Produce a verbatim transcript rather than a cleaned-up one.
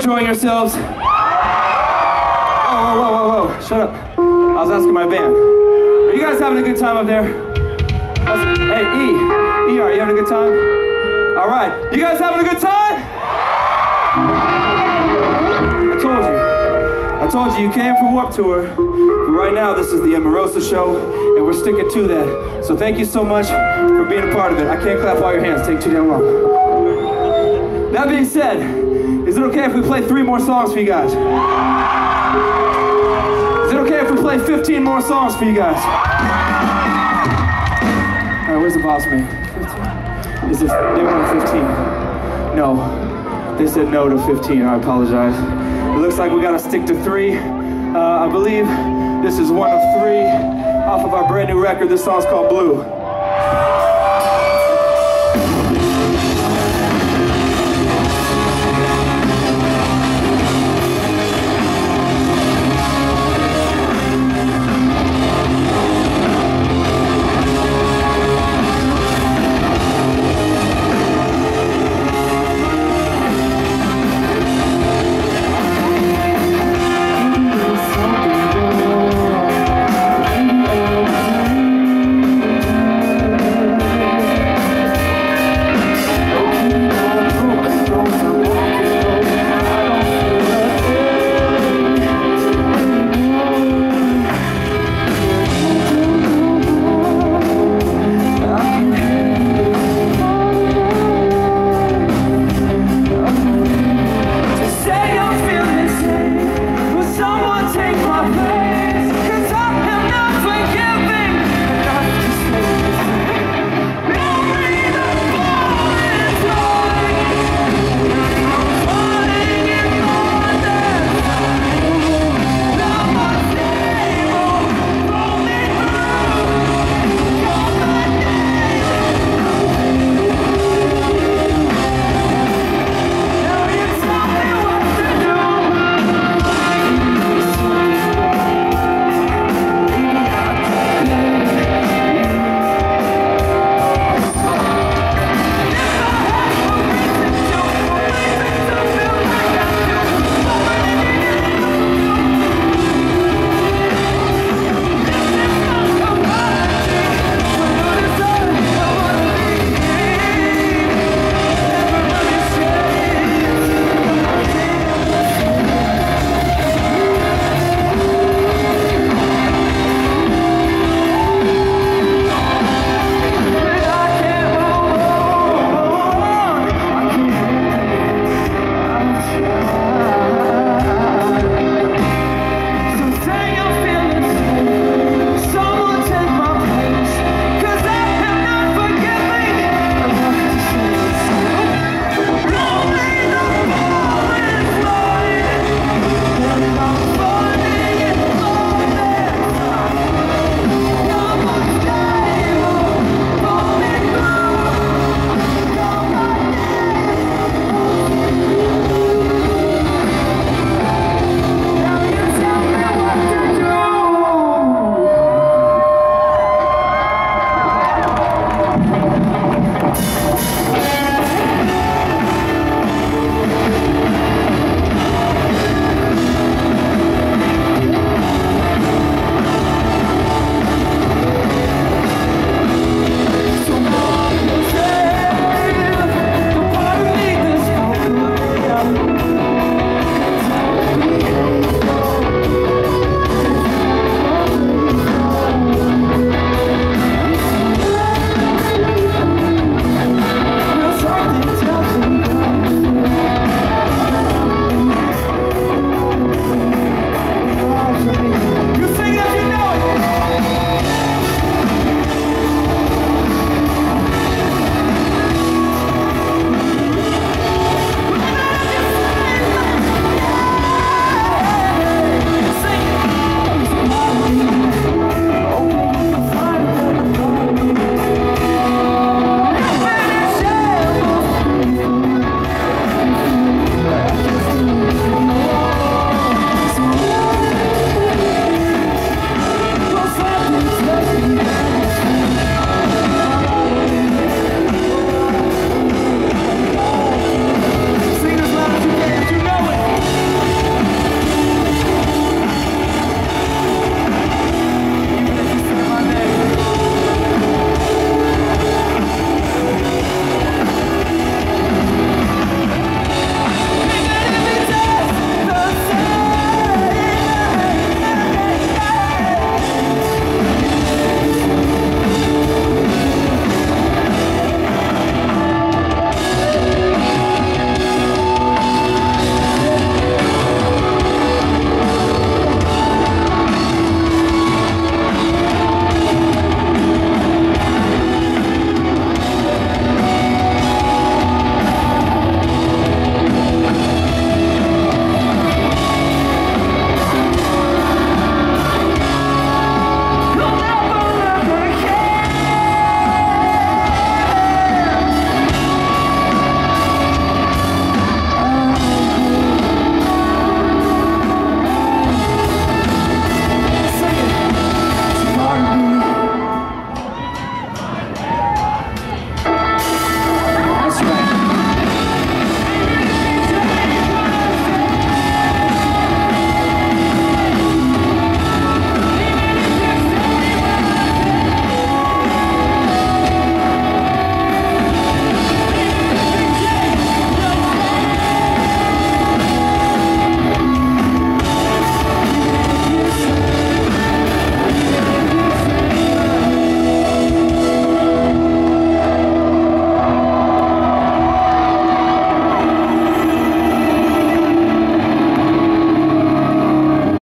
enjoying yourselves? Whoa, whoa, whoa, whoa, whoa, shut up. I was asking my band. Are you guys having a good time up there? Hey, E, E, are you having a good time? All right, you guys having a good time? I told you. I told you, you came for Warped Tour. But right now, this is the Emarosa show, and we're sticking to that. So thank you so much for being a part of it. I can't clap all your hands, take too damn long. That being said, is it okay if we play three more songs for you guys? Is it okay if we play fifteen more songs for you guys? All right, where's the boss man? fifteen? Is this, they wanted fifteen. No, they said no to fifteen, I apologize. It looks like we gotta stick to three. Uh, I believe this is one of three off of our brand new record. This song's called Blue.